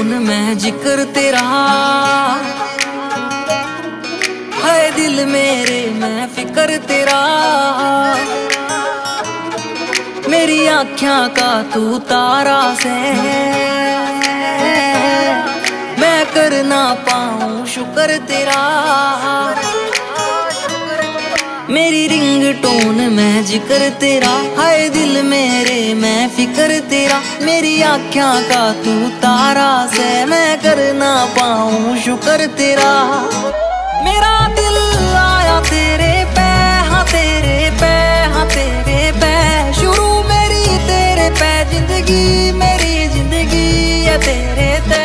में जिक्र तेरा, है दिल मेरे में फिक्र तेरा। मेरी आँखों का तू तारा से, मैं कर ना पाऊं शुक्र तेरा। मेरी रिंग टोन में जिक्र तेरा, हाय दिल मेरे में फिक्र तेरा। मेरी आँखों का तू तारा से, मैं कर ना पाऊं शुक्र तेरा। मेरा दिल आया तेरे पे, हाँ तेरे पे, हाँ तेरे पे। शुरू मेरी तेरे पे जिंदगी, मेरी जिंदगी है तेरे ते।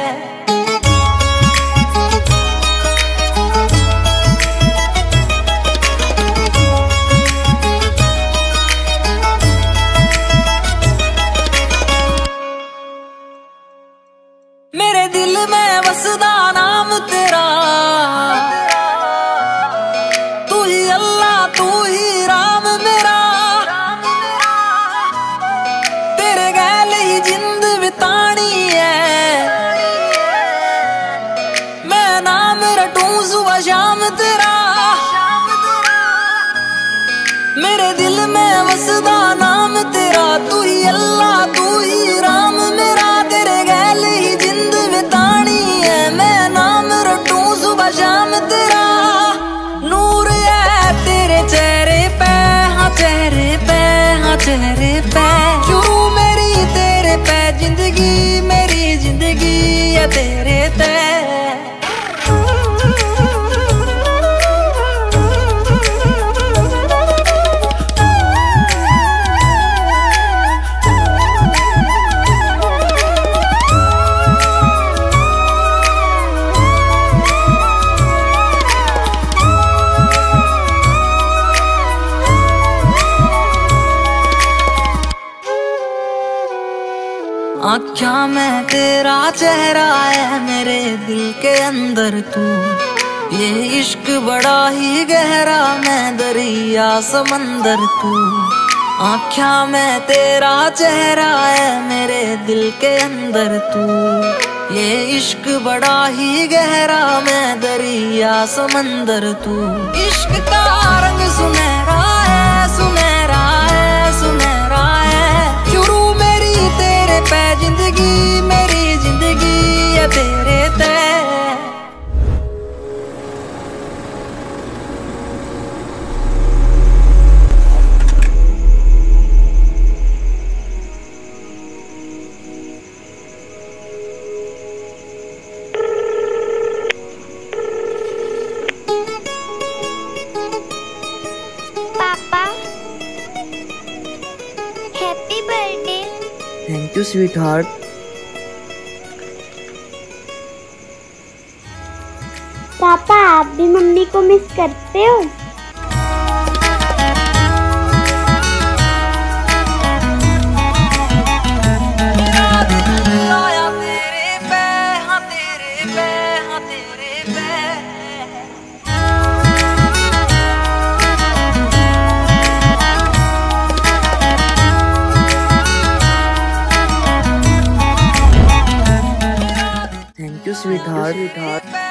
मेरे दिल में बसदा नाम तेरा, तू ही अल्लाह तू ही राम मेरा। तेरे गैल ही जिंद बितानी है, मैं नाम रटूं सुबह शाम तेरा। मेरे दिल में बसदा नाम तेरा, तू ही अल्लाह तू ही राम मेरा। तेरे गैल ही जिंद बितानी है, मैं नाम रटूं सुबह शाम तेरा। नूर है तेरे चेहरे पे, हाँ चेहरे पे, हाँ चेहरे पे। शुरू मेरी तेरे पे जिंदगी, मेरी जिंदगी है तेरे ते। आँखों में तेरा चेहरा है, मेरे दिल के अंदर तू। ये इश्क बड़ा ही गहरा, मैं दरिया समंदर तू। आँखों में तेरा चेहरा है, मेरे दिल के अंदर तू। ये इश्क बड़ा ही गहरा, मैं दरिया समंदर तू। इश्क का रंग सुनहरा है, सुनहरा है, सुनहरा है। शुरू मेरी तेरे पे जिंदगी, मेरी जिंदगी है तेरे ते। पापा, happy birthday. Thank you sweetheart. पापा, आप भी मम्मी को मिस करते हो? Thank you sweetheart.